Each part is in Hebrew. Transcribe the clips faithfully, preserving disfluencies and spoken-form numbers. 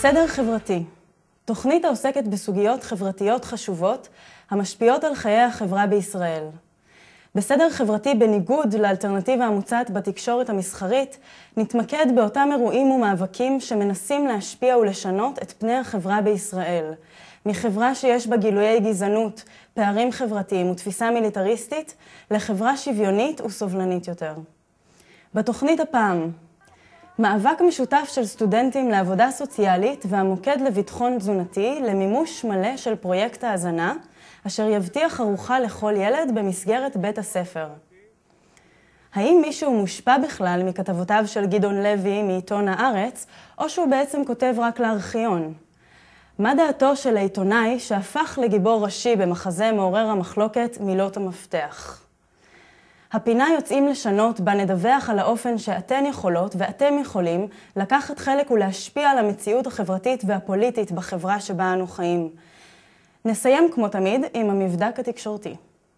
סדר חברתי, תוכנית העוסקת בסוגיות חברתיות חשובות המשפיעות על חיי החברה בישראל. בסדר חברתי, בניגוד לאלטרנטיבה המוצעת בתקשורת המסחרית, נתמקד באותם אירועים ומאבקים שמנסים להשפיע ולשנות את פני החברה בישראל, מחברה שיש בה גילויי גזענות, פערים חברתיים ותפיסה מיליטריסטית, לחברה שוויונית וסובלנית יותר. בתוכנית הפעם, מאבק משותף של סטודנטים לעבודה סוציאלית והמוקד לביטחון תזונתי למימוש מלא של פרויקט ההזנה, אשר יבטיח ארוחה לכל ילד במסגרת בית הספר. האם מישהו מושפע בכלל מכתבותיו של גדעון לוי מעיתון הארץ, או שהוא בעצם כותב רק לארכיון? מה דעתו של העיתונאי שהפך לגיבור ראשי במחזה מעורר המחלוקת מילות המפתח? הפינה יוצאים לשנות בה נדווח על האופן שאתן יכולות ואתם יכולים לקחת חלק ולהשפיע על המציאות החברתית והפוליטית בחברה שבה אנו חיים. נסיים כמו תמיד עם המבדק התקשורתי.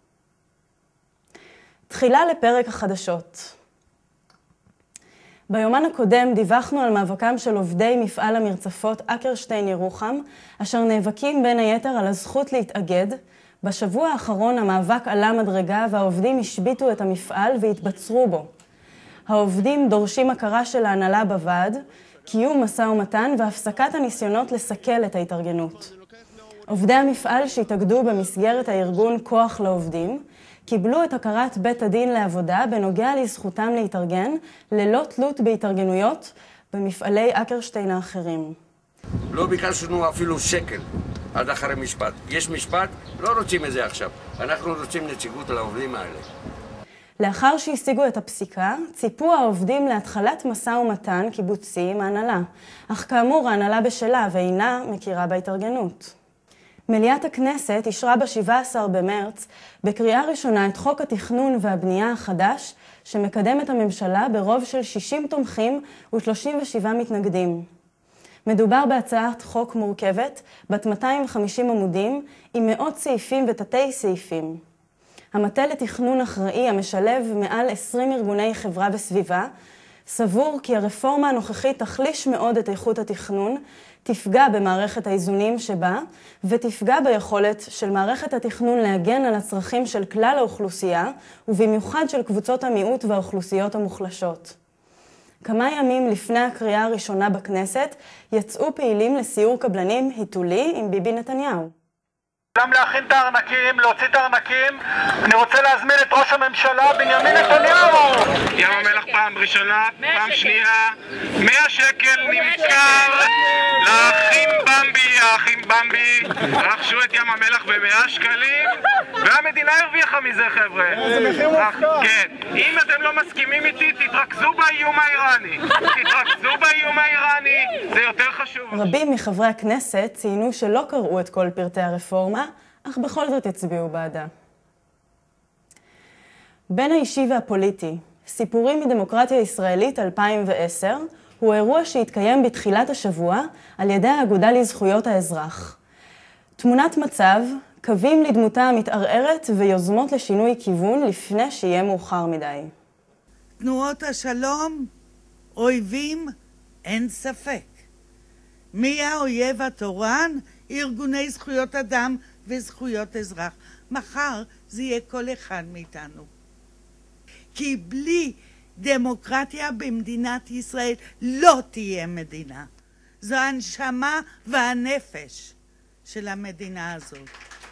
תחילה לפרק החדשות. ביומן הקודם דיווחנו על מאבקם של עובדי מפעל המרצפות אקרשטיין ירוחם, אשר נאבקים בין היתר על הזכות להתאגד. בשבוע האחרון המאבק עלה מדרגה והעובדים השביתו את המפעל והתבצרו בו. העובדים דורשים הכרה של ההנהלה בוועד, קיום משא ומתן והפסקת הניסיונות לסכל את ההתארגנות. עובדי המפעל שהתאגדו במסגרת הארגון כוח לעובדים, קיבלו את הכרת בית הדין לעבודה בנוגע לזכותם להתארגן ללא תלות בהתארגנויות במפעלי אקרשטיין האחרים. לא ביקשנו אפילו שקל עד אחרי משפט. יש משפט, לא רוצים את זה עכשיו. אנחנו רוצים נציגות לעובדים האלה. לאחר שהשיגו את הפסיקה, ציפו העובדים להתחלת משא ומתן קיבוצי עם ההנהלה, אך כאמור ההנהלה בשלה ואינה מכירה בהתארגנות. מליאת הכנסת אישרה ב-שבעה עשר במרץ בקריאה ראשונה את חוק התכנון והבנייה החדש שמקדם את הממשלה ברוב של שישים תומכים ו-שלושים ושבעה מתנגדים. מדובר בהצעת חוק מורכבת בת מאתיים וחמישים עמודים עם מאות סעיפים ותתי סעיפים. המטה לתכנון אחראי המשלב מעל עשרים ארגוני חברה וסביבה סבור כי הרפורמה הנוכחית תחליש מאוד את איכות התכנון, תפגע במערכת האיזונים שבה ותפגע ביכולת של מערכת התכנון להגן על הצרכים של כלל האוכלוסייה ובמיוחד של קבוצות המיעוט והאוכלוסיות המוחלשות. כמה ימים לפני הקריאה הראשונה בכנסת יצאו פעילים לסיור קבלנים היתולי עם ביבי נתניהו. גם להכין את הארנקים, להוציא את הארנקים. אני רוצה להזמין את ראש הממשלה בנימין נתניהו. ים המלח פעם ראשונה, פעם שנייה, מאה שקל נמכר לאחים במבי. האחים במבי רכשו את ים המלח במאה שקלים והמדינה הרוויחה מזה, חבר'ה. זה מחיר מופקע. כן, אם אתם לא מסכימים איתי, תתרכזו באיום האיראני. תתרכזו באיום האיראני, זה יותר חשוב. רבים מחברי הכנסת ציינו שלא קראו את כל פרטי הרפורמה, אך בכל זאת הצביעו בעדה. בין האישי והפוליטי, סיפורים מדמוקרטיה ישראלית אלפיים ועשר, הוא אירוע שהתקיים בתחילת השבוע על ידי האגודה לזכויות האזרח. תמונת מצב, קווים לדמותה המתערערת ויוזמות לשינוי כיוון לפני שיהיה מאוחר מדי. תנועות השלום, אויבים, אין ספק. מי האויב התורן? ארגוני זכויות אדם וזכויות אזרח. מחר זה יהיה כל אחד מאיתנו. כי בלי דמוקרטיה במדינת ישראל לא תהיה מדינה. זו הנשמה והנפש של המדינה הזאת.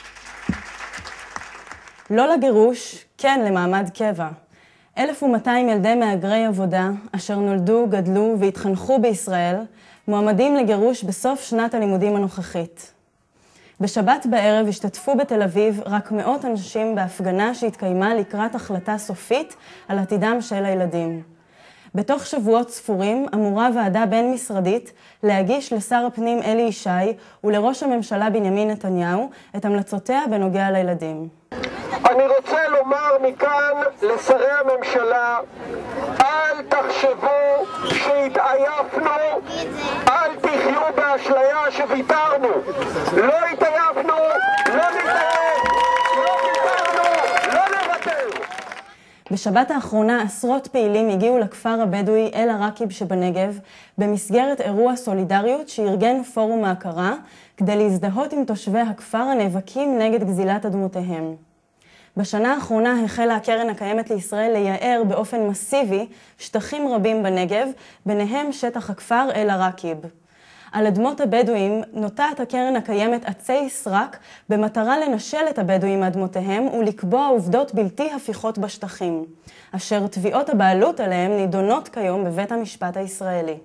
לא לגירוש, כן למעמד קבע. אלף ומאתיים ילדי מהגרי עבודה, אשר נולדו, גדלו והתחנכו בישראל, מועמדים לגירוש בסוף שנת הלימודים הנוכחית. בשבת בערב השתתפו בתל אביב רק מאות אנשים בהפגנה שהתקיימה לקראת החלטה סופית על עתידם של הילדים. בתוך שבועות ספורים אמורה ועדה בין-משרדית להגיש לשר הפנים אלי ישי ולראש הממשלה בנימין נתניהו את המלצותיה בנוגע לילדים. אני רוצה לומר מכאן לשרי הממשלה, אל תחשבו שהתעייפנו, אל תחיו באשליה שוויתרנו. לא התעייפנו, לא נתעייף, לא ויתרנו, לא נוותר. בשבת האחרונה עשרות פעילים הגיעו לכפר הבדואי אל-עראקיב שבנגב במסגרת אירוע סולידריות שארגן פורום ההכרה כדי להזדהות עם תושבי הכפר הנאבקים נגד גזילת אדמותיהם. בשנה האחרונה החלה הקרן הקיימת לישראל לייער באופן מסיבי שטחים רבים בנגב, ביניהם שטח הכפר אל-עראקיב. על אדמות הבדואים נוטעת הקרן הקיימת עצי סרק במטרה לנשל את הבדואים מאדמותיהם ולקבוע עובדות בלתי הפיכות בשטחים, אשר תביעות הבעלות עליהם נידונות כיום בבית המשפט הישראלי.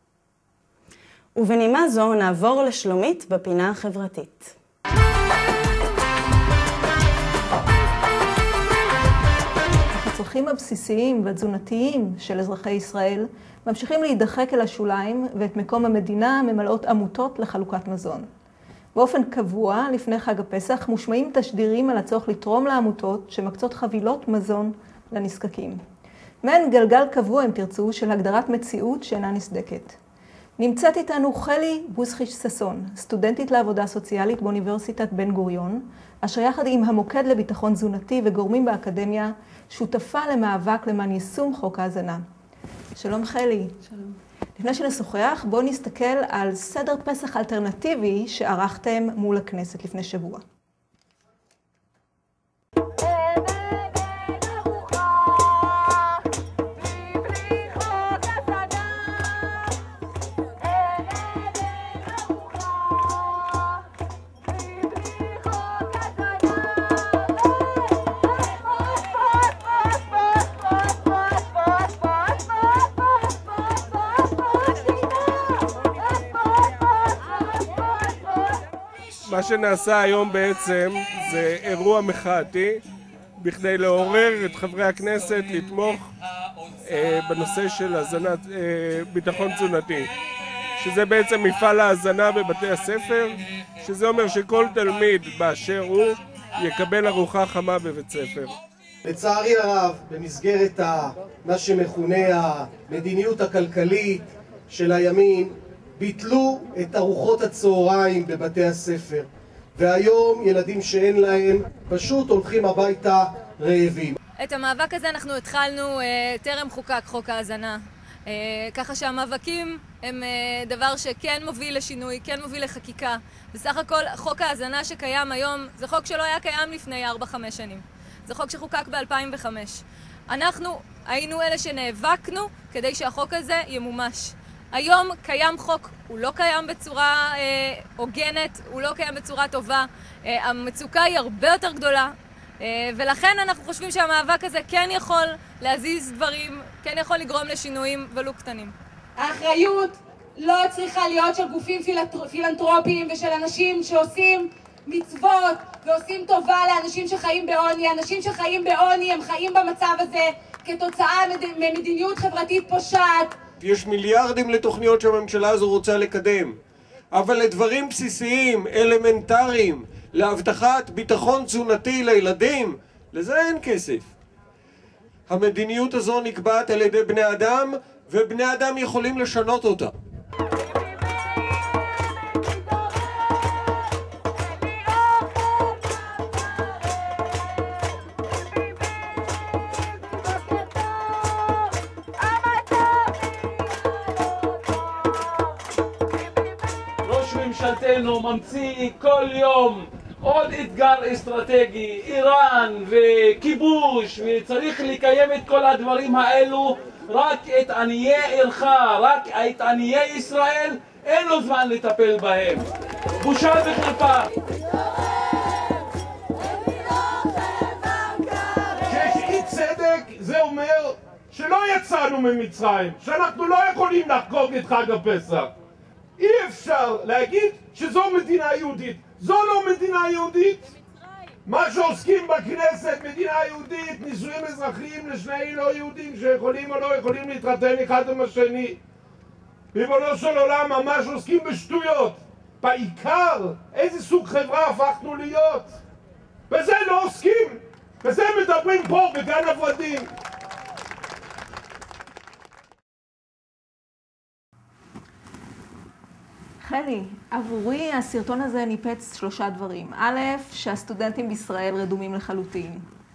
ובנימה זו נעבור לשלומית בפינה החברתית. הצרכים הבסיסיים והתזונתיים של אזרחי ישראל ממשיכים להידחק אל השוליים, ואת מקום המדינה ממלאות עמותות לחלוקת מזון. באופן קבוע, לפני חג הפסח, מושמעים תשדירים על הצורך לתרום לעמותות שמקצות חבילות מזון לנזקקים. מעין גלגל קבוע, אם תרצו, של הגדרת מציאות שאינה נסדקת. נמצאת איתנו חלי בוסחיש ששון, סטודנטית לעבודה סוציאלית באוניברסיטת בן גוריון, אשר יחד עם המוקד לביטחון תזונתי וגורמים באקדמיה, שותפה למאבק למען יישום חוק ההזנה. שלום חלי. שלום. לפני שנשוחח, בואו נסתכל על סדר פסח אלטרנטיבי שערכתם מול הכנסת לפני שבוע. מה שנעשה היום בעצם זה אירוע מחאתי בכדי לעורר את חברי הכנסת לתמוך אה, בנושא של הזנת, אה, ביטחון תזונתי, שזה בעצם מפעל ההזנה בבתי הספר, שזה אומר שכל תלמיד באשר הוא יקבל ארוחה חמה בבית ספר. לצערי הרב, במסגרת ה, מה שמכונה המדיניות הכלכלית של הימין, ביטלו את ארוחות הצהריים בבתי הספר, והיום ילדים שאין להם פשוט הולכים הביתה רעבים. את המאבק הזה אנחנו התחלנו אה, טרם חוקק חוק ההזנה, אה, ככה שהמאבקים הם אה, דבר שכן מוביל לשינוי, כן מוביל לחקיקה. בסך הכל חוק ההזנה שקיים היום זה חוק שלא היה קיים לפני ארבע חמש שנים. זה חוק שחוקק ב-אלפיים וחמש. אנחנו היינו אלה שנאבקנו כדי שהחוק הזה ימומש. היום קיים חוק, הוא לא קיים בצורה אה, הוגנת, הוא לא קיים בצורה טובה, אה, המצוקה היא הרבה יותר גדולה, אה, ולכן אנחנו חושבים שהמאבק הזה כן יכול להזיז דברים, כן יכול לגרום לשינויים ולו קטנים. האחריות לא צריכה להיות של גופים פילנטרופיים ושל אנשים שעושים מצוות ועושים טובה לאנשים שחיים בעוני. אנשים שחיים בעוני הם חיים במצב הזה כתוצאה ממדיניות חברתית פושעת. יש מיליארדים לתוכניות שהממשלה הזו רוצה לקדם, אבל לדברים בסיסיים, אלמנטריים, להבטחת ביטחון תזונתי לילדים, לזה אין כסף. המדיניות הזו נקבעת על ידי בני אדם, ובני אדם יכולים לשנות אותה. ממשלתנו ממציא כל יום עוד אתגר אסטרטגי, איראן וכיבוש, וצריך לקיים את כל הדברים האלו. רק את עניי עירך, רק את עניי ישראל, אין לו זמן לטפל בהם. בושה וחרפה. שיש אי צדק זה אומר שלא יצאנו ממצרים, שאנחנו לא יכולים לחגוג את חג הפסח. אי אפשר להגיד שזו מדינה יהודית. זו לא מדינה יהודית. מה שעוסקים בכנסת, מדינה יהודית, נישואים אזרחיים לשני לא יהודים שיכולים או לא יכולים להתחתן אחד עם השני. ריבונו של עולם, ממש עוסקים בשטויות. בעיקר, איזה סוג חברה הפכנו להיות? בזה לא עוסקים. בזה מדברים פה בגן הוורדים. חלי, עבורי הסרטון הזה ניפץ שלושה דברים. א', שהסטודנטים בישראל רדומים לחלוטין.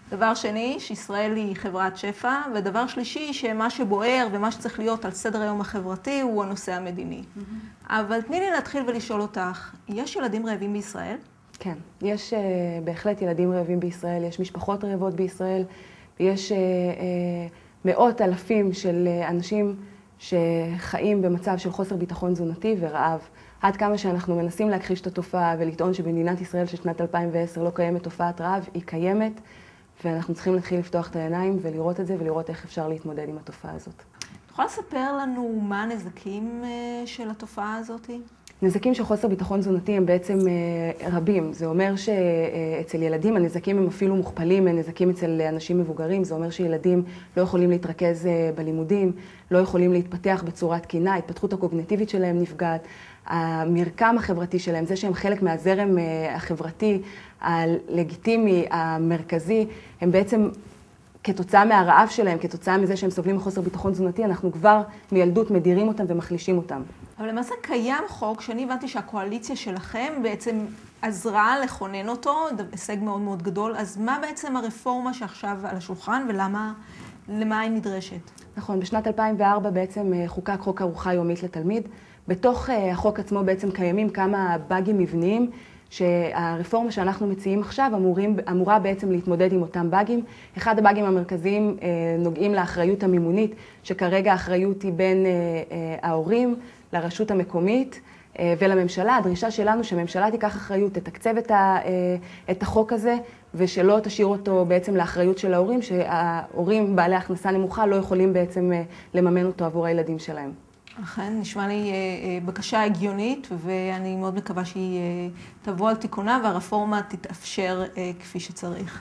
דבר שני, שישראל היא חברת שפע, ודבר שלישי, שמה שבוער ומה שצריך להיות על סדר היום החברתי הוא הנושא המדיני. Mm-hmm. אבל תני לי להתחיל ולשאול אותך, יש ילדים רעבים בישראל? כן, יש uh, בהחלט ילדים רעבים בישראל, יש משפחות רעבות בישראל, ויש uh, uh, מאות אלפים של uh, אנשים שחיים במצב של חוסר ביטחון תזונתי ורעב. עד כמה שאנחנו מנסים להכחיש את התופעה ולטעון שבמדינת ישראל של שנת אלפיים ועשר לא קיימת תופעת רעב, היא קיימת, ואנחנו צריכים להתחיל לפתוח את העיניים ולראות את זה ולראות איך אפשר להתמודד עם התופעה הזאת. תוכל לספר לנו מה הנזקים של התופעה הזאת? נזקים של חוסר ביטחון תזונתי הם בעצם רבים. זה אומר שאצל ילדים הנזקים הם אפילו מוכפלים, הנזקים אצל אנשים מבוגרים. זה אומר שילדים לא יכולים להתרכז בלימודים, לא יכולים להתפתח בצורה תקינה, ההתפתחות הקוגניטיבית שלהם נפגעת, המרקם החברתי שלהם, זה שהם חלק מהזרם החברתי הלגיטימי, המרכזי, הם בעצם כתוצאה מהרעב שלהם, כתוצאה מזה שהם סובלים מחוסר ביטחון תזונתי, אנחנו כבר מילדות מדירים אותם ומחלישים אותם. אבל למעשה קיים חוק שאני הבנתי שהקואליציה שלכם בעצם עזרה לכונן אותו, הישג מאוד מאוד גדול, אז מה בעצם הרפורמה שעכשיו על השולחן ולמה, למה היא נדרשת? נכון, בשנת אלפיים וארבע בעצם חוקק חוק ארוחה יומית לתלמיד. בתוך החוק עצמו בעצם קיימים כמה באגים מבניים, שהרפורמה שאנחנו מציעים עכשיו אמורים, אמורה בעצם להתמודד עם אותם באגים. אחד הבאגים המרכזיים נוגעים לאחריות המימונית, שכרגע האחריות היא בין ההורים לרשות המקומית ולממשלה. הדרישה שלנו שהממשלה תיקח אחריות, תתקצב את החוק הזה, ושלא תשאיר אותו בעצם לאחריות של ההורים, שההורים בעלי הכנסה נמוכה לא יכולים בעצם לממן אותו עבור הילדים שלהם. אכן, נשמע לי בקשה הגיונית, ואני מאוד מקווה שהיא תבוא על תיקונה, והרפורמה תתאפשר כפי שצריך.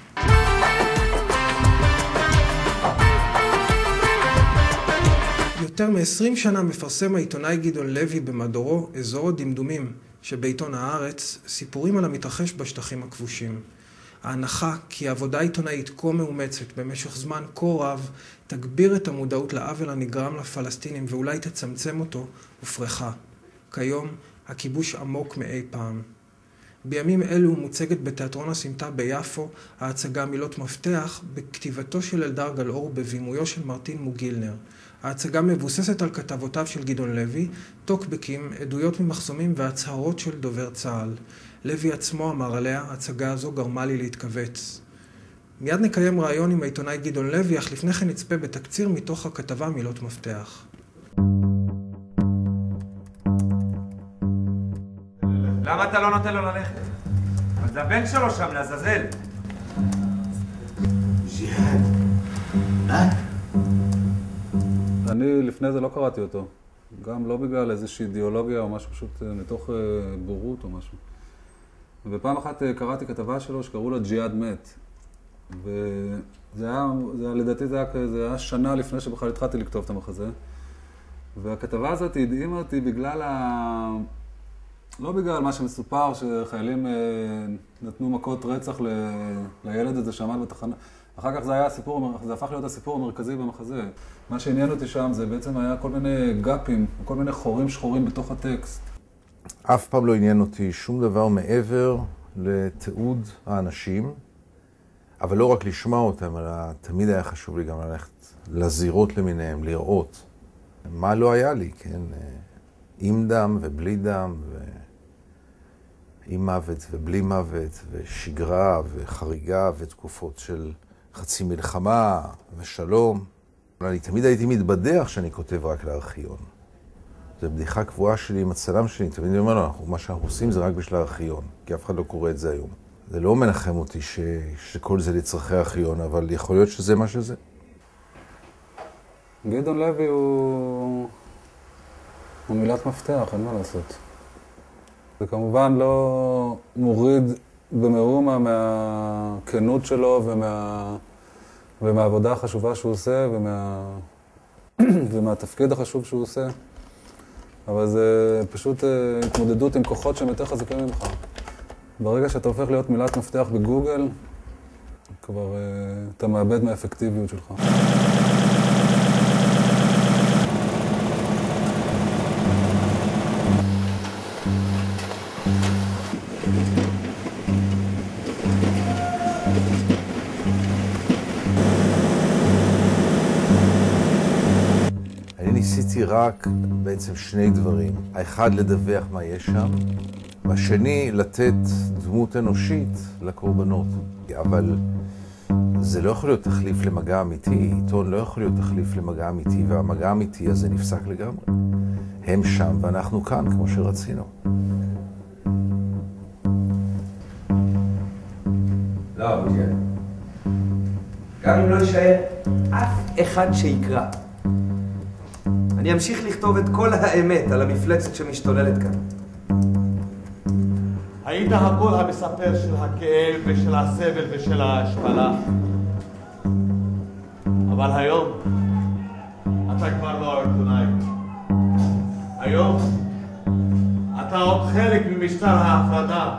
יותר מ-עשרים שנה מפרסם העיתונאי גדעון לוי במדורו אזור הדמדומים שבעיתון הארץ סיפורים על המתרחש בשטחים הכבושים. ההנחה כי העבודה העיתונאית כה מאומצת במשך זמן כה רב תגביר את המודעות לעוול הנגרם לפלסטינים ואולי תצמצם אותו ופרחה. כיום הכיבוש עמוק מאי פעם. בימים אלו מוצגת בתיאטרון הסמטה ביפו ההצגה מילות מפתח בכתיבתו של אלדר גלאור ובבימויו של מרטין מוגילנר. ההצגה מבוססת על כתבותיו של גדעון לוי, טוקבקים, עדויות ממחסומים והצהרות של דובר צה"ל. לוי עצמו אמר עליה, ההצגה הזו גרמה לי להתכווץ. מיד נקיים ראיון עם העיתונאי גדעון לוי, אך לפני כן נצפה בתקציר מתוך הכתבה מילות מפתח. למה אתה לא נותן לו ללכת? אבל זה הבן שלו שם, לעזאזל. ג'יהאד, מה? אני לפני זה לא קראתי אותו. גם לא בגלל איזושהי אידיאולוגיה או משהו, פשוט מתוך בורות או משהו. ופעם אחת קראתי כתבה שלו שקראו לה ג'יהאד מת. וזה היה, זה, לדעתי זה היה, זה היה שנה לפני שבכלל התחלתי לכתוב את המחזה. והכתבה הזאת הדהימה אותי בגלל ה... לא בגלל מה שמסופר שחיילים נתנו מכות רצח ל... לילד הזה שעמד בתחנה. אחר כך זה היה הסיפור, זה הפך להיות הסיפור המרכזי במחזה. מה שעניין אותי שם זה בעצם היה כל מיני גאפים, כל מיני חורים שחורים בתוך הטקסט. אף פעם לא עניין אותי שום דבר מעבר לתיעוד האנשים, אבל לא רק לשמוע אותם, אלא תמיד היה חשוב לי גם ללכת לזירות למיניהם, לראות. מה לא היה לי, כן? עם דם ובלי דם, עם מוות ובלי מוות, ושגרה וחריגה ותקופות של חצי מלחמה ושלום. אני תמיד הייתי מתבדח שאני כותב רק לארכיון. זו בדיחה קבועה שלי עם הצלם שלי, תמיד אני אומר לו, מה שאנחנו עושים זה רק בשביל הארכיון, כי אף אחד לא קורא את זה היום. זה לא מנחם אותי ש... שכל זה לצרכי הארכיון, אבל יכול להיות שזה מה שזה. גדעון לוי הוא... הוא מילת מפתח, אין מה לעשות. זה כמובן לא מוריד במאומה מהכנות שלו ומה... ומהעבודה החשובה שהוא עושה ומה... ומהתפקיד החשוב שהוא עושה. אבל זה פשוט התמודדות עם כוחות שהם יותר חזקים ממך. ברגע שאתה הופך להיות מילת מפתח בגוגל, כבר אתה מאבד מהאפקטיביות שלך. ניסיתי רק בעצם שני דברים. האחד, לדווח מה יש שם, והשני, לתת דמות אנושית לקורבנות. אבל זה לא יכול להיות תחליף למגע אמיתי, עיתון לא יכול להיות תחליף למגע אמיתי, והמגע האמיתי הזה נפסק לגמרי. הם שם ואנחנו כאן, כמו שרצינו. לא, אבותיאל. גם אם לא יישאר אף אחד שיקרא. אני אמשיך לכתוב את כל האמת על המפלצת שמשתוללת כאן. היית הקול המספר של הכאב ושל הסבל ושל ההשפלה. אבל היום אתה כבר לא העיתונאי. היום אתה עוד חלק ממשטר ההפרדה.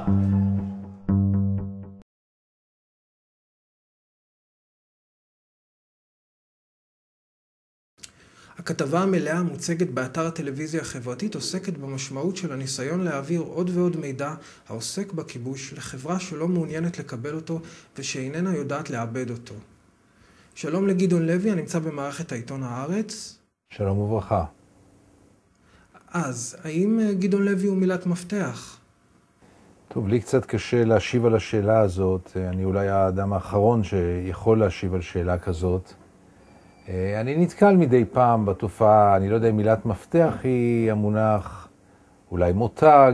הכתבה המלאה המוצגת באתר הטלוויזיה החברתית עוסקת במשמעות של הניסיון להעביר עוד ועוד מידע העוסק בכיבוש לחברה שלא מעוניינת לקבל אותו ושאיננה יודעת לעבד אותו. שלום לגדעון לוי, הנמצא במערכת העיתון הארץ. שלום וברכה. אז, האם גדעון לוי הוא מילת מפתח? טוב, לי קצת קשה להשיב על השאלה הזאת. אני אולי האדם האחרון שיכול להשיב על שאלה כזאת. אני נתקל מדי פעם בתופעה, אני לא יודע אם מילת מפתח היא המונח, אולי מותג.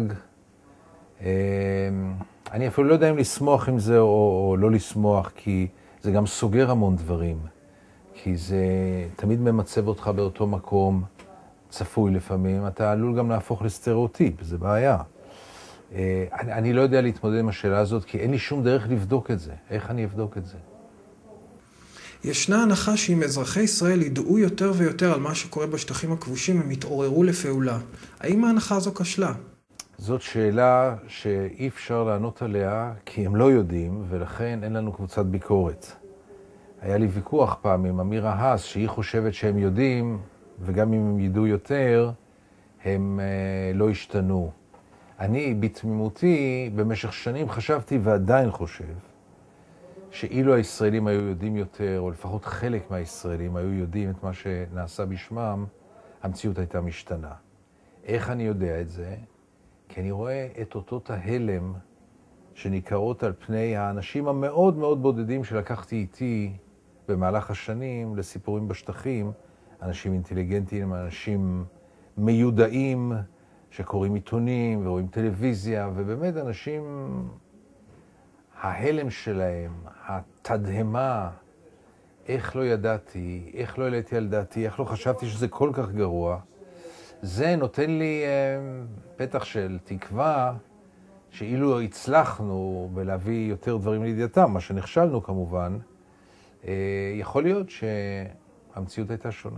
אני אפילו לא יודע אם לשמוח עם זה או, או לא לשמוח, כי זה גם סוגר המון דברים. כי זה תמיד ממצב אותך באותו מקום, צפוי לפעמים, אתה עלול גם להפוך לסטריאוטיפ, זה בעיה. אני, אני לא יודע להתמודד עם השאלה הזאת, כי אין לי שום דרך לבדוק את זה. איך אני אבדוק את זה? ישנה הנחה שאם אזרחי ישראל ידעו יותר ויותר על מה שקורה בשטחים הכבושים, הם יתעוררו לפעולה. האם ההנחה הזו כשלה? זאת שאלה שאי אפשר לענות עליה, כי הם לא יודעים, ולכן אין לנו קבוצת ביקורת. היה לי ויכוח פעם עם אמירה האס, שהיא חושבת שהם יודעים, וגם אם הם ידעו יותר, הם אה, לא השתנו. אני, בתמימותי, במשך שנים חשבתי ועדיין חושב, שאילו הישראלים היו יודעים יותר, או לפחות חלק מהישראלים היו יודעים את מה שנעשה בשמם, המציאות הייתה משתנה. איך אני יודע את זה? כי אני רואה את אותות ההלם שניכרות על פני האנשים המאוד מאוד בודדים שלקחתי איתי במהלך השנים לסיפורים בשטחים, אנשים אינטליגנטיים, אנשים מיודעים שקוראים עיתונים ורואים טלוויזיה, ובאמת אנשים, ההלם שלהם, התדהמה, איך לא ידעתי, איך לא העליתי על דעתי, איך לא חשבתי שזה כל כך גרוע, זה נותן לי אה, פתח של תקווה שאילו הצלחנו בלהביא יותר דברים לידיעתם, מה שנכשלנו כמובן, אה, יכול להיות שהמציאות הייתה שונה.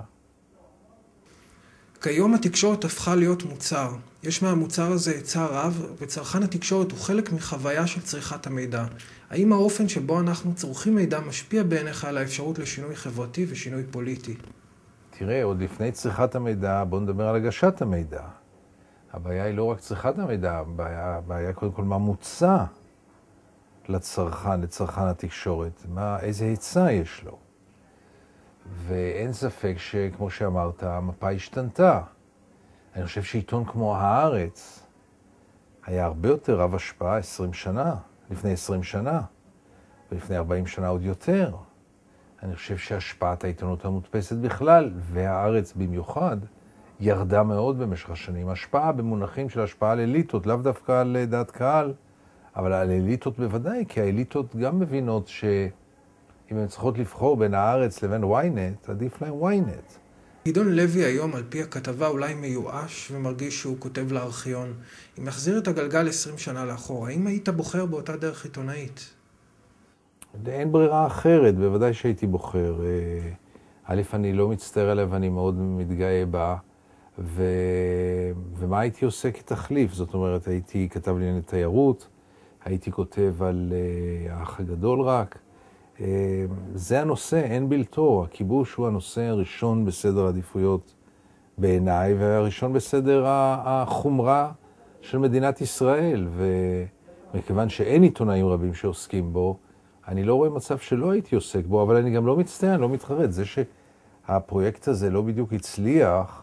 כיום התקשורת הפכה להיות מוצר. יש מהמוצר הזה היצע רב, וצרכן התקשורת הוא חלק מחוויה של צריכת המידע. האם האופן שבו אנחנו צורכים מידע משפיע בעיניך על האפשרות לשינוי חברתי ושינוי פוליטי? תראה, עוד לפני צריכת המידע, בוא נדבר על הגשת המידע. הבעיה היא לא רק צריכת המידע, הבעיה, הבעיה קודם כל מה מוצע לצרכן, לצרכן התקשורת, מה, איזה היצע יש לו. ואין ספק שכמו שאמרת, המפה השתנתה. אני חושב שעיתון כמו הארץ היה הרבה יותר רב השפעה עשרים שנה, לפני עשרים שנה, ולפני ארבעים שנה עוד יותר. אני חושב שהשפעת העיתונות המודפסת בכלל, והארץ במיוחד, ירדה מאוד במשך השנים. השפעה במונחים של השפעה על אליטות, לאו דווקא על דעת קהל, אבל על אליטות בוודאי, כי האליטות גם מבינות שאם הן צריכות לבחור בין הארץ לבין וויינט, עדיף להם וויינט. גדעון לוי היום, על פי הכתבה, אולי מיואש ומרגיש שהוא כותב לארכיון. אם יחזיר את הגלגל עשרים שנה לאחור, האם היית בוחר באותה דרך עיתונאית? אין ברירה אחרת, בוודאי שהייתי בוחר. א', אני לא מצטער עליה ואני מאוד מתגאה בה. ו... ומה הייתי עושה כתחליף? זאת אומרת, הייתי כתב לענייני תיירות, הייתי כותב על האח הגדול רק. זה הנושא, אין בלתו. הכיבוש הוא הנושא הראשון בסדר העדיפויות בעיניי, והראשון בסדר החומרה של מדינת ישראל. ומכיוון שאין עיתונאים רבים שעוסקים בו, אני לא רואה מצב שלא הייתי עוסק בו, אבל אני גם לא מצטער, לא מתחרט. זה שהפרויקט הזה לא בדיוק הצליח,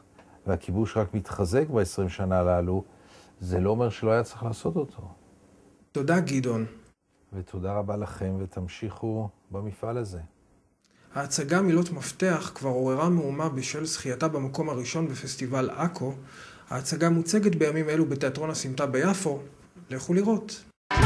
והכיבוש רק מתחזק ב-עשרים שנה הללו, זה לא אומר שלא היה צריך לעשות אותו. תודה גדעון. ותודה רבה לכם, ותמשיכו במפעל הזה. ההצגה מילות מפתח כבר עוררה מהומה בשל זכייתה במקום הראשון בפסטיבל עכו. ההצגה מוצגת בימים אלו בתיאטרון הסמטה ביפו. לכו לראות.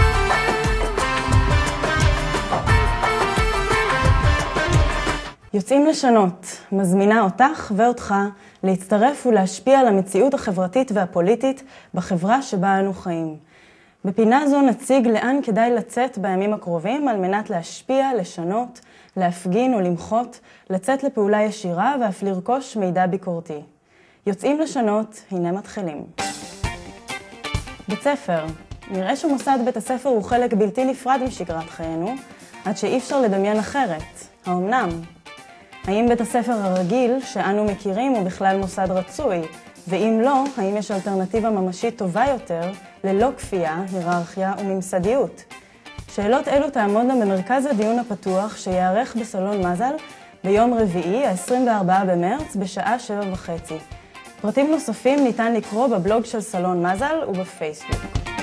יוצאים לשנות, מזמינה אותך ואותך להצטרף ולהשפיע על המציאות החברתית והפוליטית בחברה שבה אנו חיים. בפינה זו נציג לאן כדאי לצאת בימים הקרובים על מנת להשפיע, לשנות, להפגין ולמחות, לצאת לפעולה ישירה ואף לרכוש מידע ביקורתי. יוצאים לשנות, הנה מתחילים. בית ספר. נראה שמוסד בית הספר הוא חלק בלתי נפרד משגרת חיינו, עד שאי אפשר לדמיין אחרת. האמנם? האם בית הספר הרגיל שאנו מכירים הוא בכלל מוסד רצוי? ואם לא, האם יש אלטרנטיבה ממשית טובה יותר, ללא כפייה, היררכיה וממסדיות? שאלות אלו תעמודנה במרכז הדיון הפתוח שיערך בסלון מזל ביום רביעי, ה-עשרים וארבעה במרץ, בשעה שבע וחצי. פרטים נוספים ניתן לקרוא בבלוג של סלון מזל ובפייסבוק.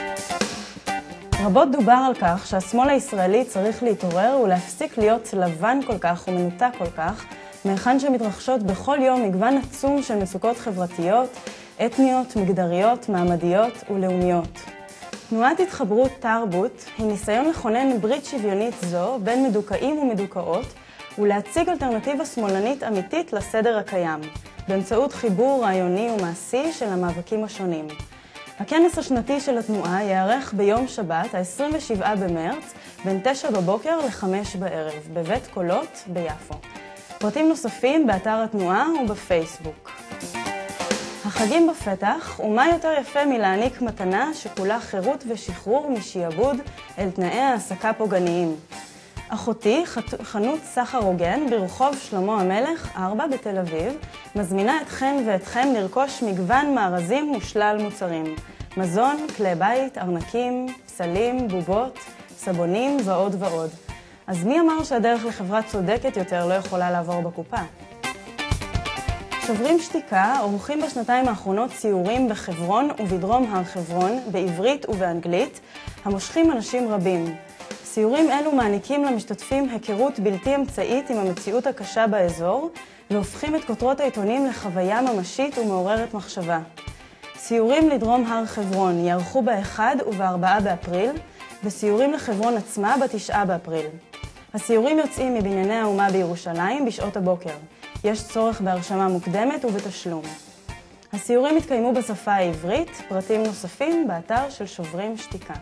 רבות דובר על כך שהשמאל הישראלי צריך להתעורר ולהפסיק להיות לבן כל כך ומנותק כל כך, מהיכן שמתרחשות בכל יום מגוון עצום של מצוקות חברתיות, אתניות, מגדריות, מעמדיות ולאומיות. תנועת התחברות תרבות היא ניסיון לכונן ברית שוויונית זו בין מדוכאים ומדוכאות ולהציג אלטרנטיבה שמאלנית אמיתית לסדר הקיים, באמצעות חיבור רעיוני ומעשי של המאבקים השונים. הכנס השנתי של התנועה יערך ביום שבת, ה-עשרים ושבעה במרץ, בין תשע בבוקר לחמש בערב, בבית קולות ביפו. פרטים נוספים באתר התנועה ובפייסבוק. החגים בפתח, ומה יותר יפה מלהעניק מתנה שכולה חירות ושחרור משעבוד אל תנאי העסקה פוגעניים. אחותי, חנות סחר הוגן ברחוב שלמה המלך ארבע בתל אביב, מזמינה אתכן ואתכם לרכוש מגוון מארזים ושלל מוצרים. מזון, כלי בית, ארנקים, פסלים, בובות, סבונים ועוד ועוד. אז מי אמר שהדרך לחברה צודקת יותר לא יכולה לעבור בקופה? שוברים שתיקה עורכים בשנתיים האחרונות ציורים בחברון ובדרום הר חברון, בעברית ובאנגלית, המושכים אנשים רבים. ציורים אלו מעניקים למשתתפים היכרות בלתי אמצעית עם המציאות הקשה באזור, והופכים את כותרות העיתונים לחוויה ממשית ומעוררת מחשבה. ציורים לדרום הר חברון יערכו באחד ובארבעה באפריל, וציורים לחברון עצמה בתשעה באפריל. הציורים יוצאים מבנייני האומה בירושלים בשעות הבוקר. יש צורך בהרשמה מוקדמת ובתשלום. הציורים התקיימו בשפה העברית, פרטים נוספים באתר של שוברים שתיקה.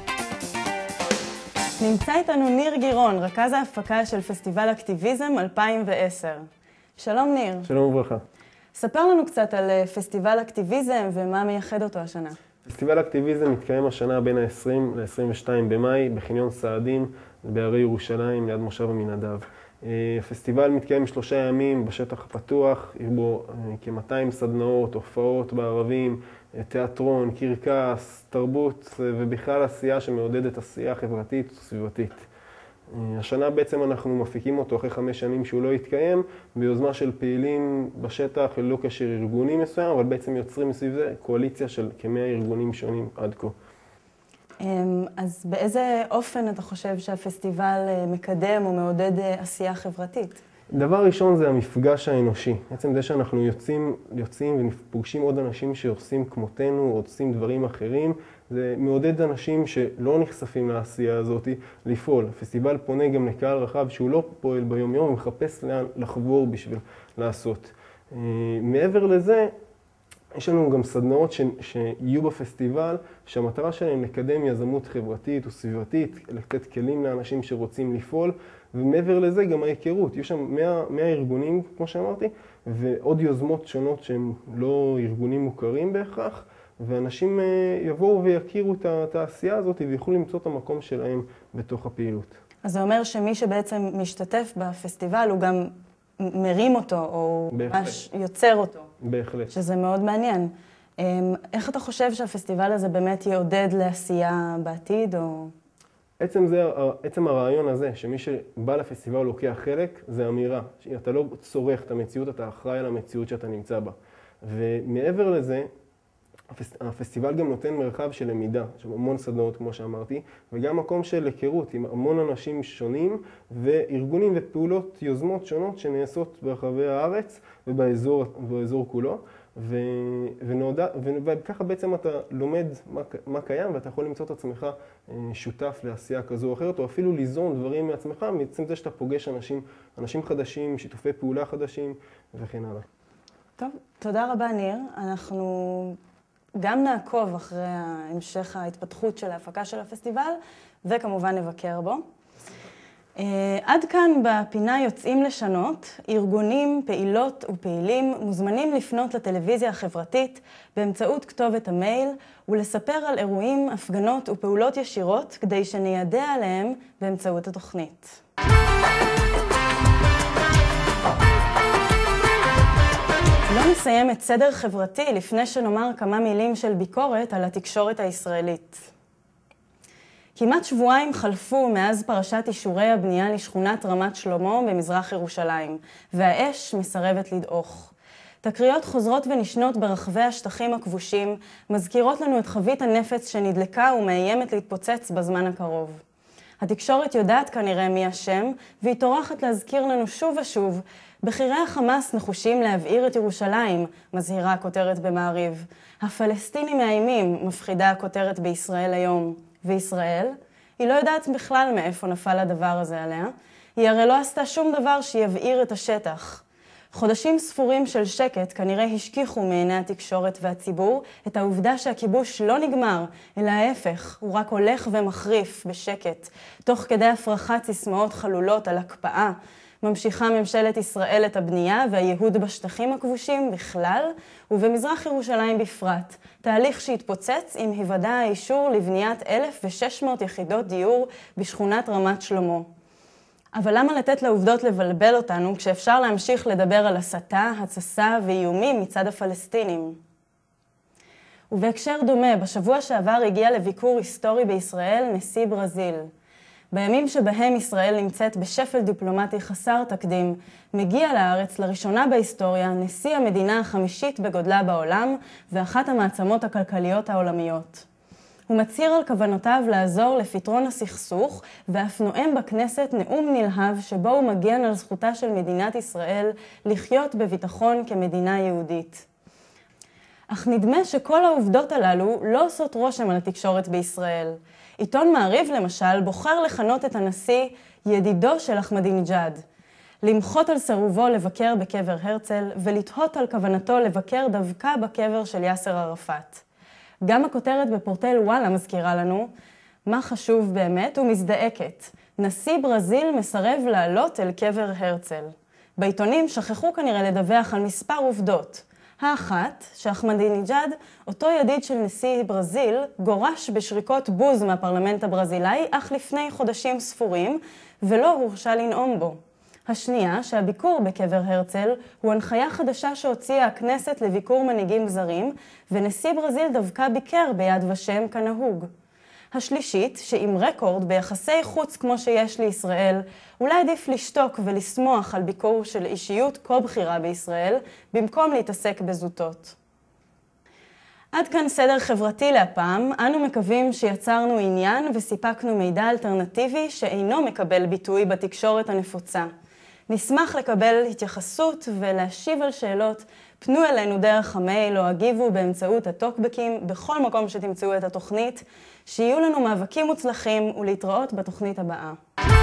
נמצא איתנו ניר גירון, רכז ההפקה של פסטיבל אקטיביזם אלפיים ועשר. שלום ניר. שלום וברכה. ספר לנו קצת על פסטיבל אקטיביזם ומה מייחד אותו השנה. פסטיבל אקטיביזם מתקיים השנה בין ה-עשרים ל-עשרים ושתיים במאי בחניון סעדים בערי ירושלים ליד מושב המנדב. הפסטיבל מתקיים שלושה ימים בשטח הפתוח, יש בו כ-מאתיים סדנאות, הופעות בערבים, תיאטרון, קרקס, תרבות ובכלל עשייה שמעודדת עשייה חברתית וסביבתית. השנה בעצם אנחנו מפיקים אותו אחרי חמש שנים שהוא לא התקיים, ביוזמה של פעילים בשטח ללא קשר ארגוני מסוים, אבל בעצם יוצרים מסביב זה קואליציה של כמאה ארגונים שונים עד כה. אז באיזה אופן אתה חושב שהפסטיבל מקדם או מעודד עשייה חברתית? דבר ראשון זה המפגש האנושי. בעצם זה שאנחנו יוצאים, יוצאים ופוגשים עוד אנשים שעושים כמותנו, עושים דברים אחרים, זה מעודד אנשים שלא נחשפים לעשייה הזאת לפעול. הפסטיבל פונה גם לקהל רחב שהוא לא פועל ביום יום, ומחפש לאן לחבור בשביל לעשות. מעבר לזה, יש לנו גם סדנאות ש... שיהיו בפסטיבל, שהמטרה שלהם לקדם יזמות חברתית וסביבתית, לתת כלים לאנשים שרוצים לפעול, ומעבר לזה גם ההיכרות. יש שם מאה ארגונים, כמו שאמרתי, ועוד יוזמות שונות שהם לא ארגונים מוכרים בהכרח, ואנשים יבואו ויכירו את התעשייה הזאת ויוכלו למצוא את המקום שלהם בתוך הפעילות. אז זה אומר שמי שבעצם משתתף בפסטיבל הוא גם מרים אותו, או ממש יוצר אותו. בהחלט. שזה מאוד מעניין. איך אתה חושב שהפסטיבל הזה באמת יעודד לעשייה בעתיד, או... עצם, זה, עצם הרעיון הזה, שמי שבא לפסטיבל לוקח חלק, זה אמירה. אתה לא צורך את המציאות, אתה אחראי על המציאות שאתה נמצא בה. ומעבר לזה, הפסטיבל גם נותן מרחב של למידה, של המון סדנאות, כמו שאמרתי, וגם מקום של היכרות עם המון אנשים שונים, וארגונים ופעולות, יוזמות שונות שנעשות ברחבי הארץ ובאזור, באזור כולו. ו... ונודע... וככה בעצם אתה לומד מה, מה קיים, ואתה יכול למצוא את עצמך שותף לעשייה כזו או אחרת, או אפילו ליזום דברים מעצמך, בעצם זה שאתה פוגש אנשים, אנשים חדשים, שיתופי פעולה חדשים וכן הלאה. טוב, תודה רבה ניר. אנחנו גם נעקוב אחרי המשך ההתפתחות של ההפקה של הפסטיבל, וכמובן נבקר בו. עד כאן בפינה יוצאים לשנות, ארגונים, פעילות ופעילים מוזמנים לפנות לטלוויזיה החברתית באמצעות כתובת המייל ולספר על אירועים, הפגנות ופעולות ישירות כדי שניידע עליהם באמצעות התוכנית. לא נסיים את סדר חברתי לפני שנאמר כמה מילים של ביקורת על התקשורת הישראלית. כמעט שבועיים חלפו מאז פרשת אישורי הבנייה לשכונת רמת שלמה במזרח ירושלים, והאש מסרבת לדעוך. תקריות חוזרות ונשנות ברחבי השטחים הכבושים מזכירות לנו את חבית הנפץ שנדלקה ומאיימת להתפוצץ בזמן הקרוב. התקשורת יודעת כנראה מי השם, והיא טורחת להזכיר לנו שוב ושוב, בכירי החמאס נחושים להבעיר את ירושלים, מזהירה הכותרת במעריב. הפלסטינים מאיימים, מפחידה הכותרת בישראל היום. וישראל, היא לא יודעת בכלל מאיפה נפל הדבר הזה עליה. היא הרי לא עשתה שום דבר שיבעיר את השטח. חודשים ספורים של שקט כנראה השכיחו מעיני התקשורת והציבור את העובדה שהכיבוש לא נגמר, אלא ההפך, הוא רק הולך ומחריף בשקט. תוך כדי הפרחת סיסמאות חלולות על הקפאה, ממשיכה ממשלת ישראל את הבנייה והייהוד בשטחים הכבושים בכלל, ובמזרח ירושלים בפרט, תהליך שהתפוצץ עם היוודע האישור לבניית אלף ושש מאות יחידות דיור בשכונת רמת שלמה. אבל למה לתת לעובדות לבלבל אותנו כשאפשר להמשיך לדבר על הסתה, הצסה ואיומים מצד הפלסטינים? ובהקשר דומה, בשבוע שעבר הגיע לביקור היסטורי בישראל נשיא ברזיל. בימים שבהם ישראל נמצאת בשפל דיפלומטי חסר תקדים, מגיע לארץ לראשונה בהיסטוריה נשיא המדינה החמישית בגודלה בעולם ואחת המעצמות הכלכליות העולמיות. הוא מצהיר על כוונותיו לעזור לפתרון הסכסוך ואף נואם בכנסת נאום נלהב שבו הוא מגן על זכותה של מדינת ישראל לחיות בביטחון כמדינה יהודית. אך נדמה שכל העובדות הללו לא עושות רושם על התקשורת בישראל. עיתון מעריב למשל בוחר לכנות את הנשיא ידידו של אחמדינג'אד, למחות על סירובו לבקר בקבר הרצל ולתהות על כוונתו לבקר דווקא בקבר של יאסר ערפאת. גם הכותרת בפורטל וואלה מזכירה לנו מה חשוב באמת ומזדעקת. נשיא ברזיל מסרב לעלות אל קבר הרצל. בעיתונים שכחו כנראה לדווח על מספר עובדות. האחת, שאחמדינג'אד, אותו ידיד של נשיא ברזיל, גורש בשריקות בוז מהפרלמנט הברזילאי, אך לפני חודשים ספורים, ולא הורשה לנאום בו. השנייה, שהביקור בקבר הרצל הוא הנחיה חדשה שהוציאה הכנסת לביקור מנהיגים זרים, ונשיא ברזיל דווקא ביקר ביד ושם כנהוג. השלישית, שעם רקורד ביחסי חוץ כמו שיש לישראל, אולי עדיף לשתוק ולסמוח על ביקור של אישיות כה בכירה בישראל, במקום להתעסק בזוטות. עד כאן סדר חברתי להפעם, אנו מקווים שיצרנו עניין וסיפקנו מידע אלטרנטיבי שאינו מקבל ביטוי בתקשורת הנפוצה. נשמח לקבל התייחסות ולהשיב על שאלות, פנו אלינו דרך המייל או הגיבו באמצעות הטוקבקים בכל מקום שתמצאו את התוכנית, שיהיו לנו מאבקים מוצלחים ולהתראות בתוכנית הבאה.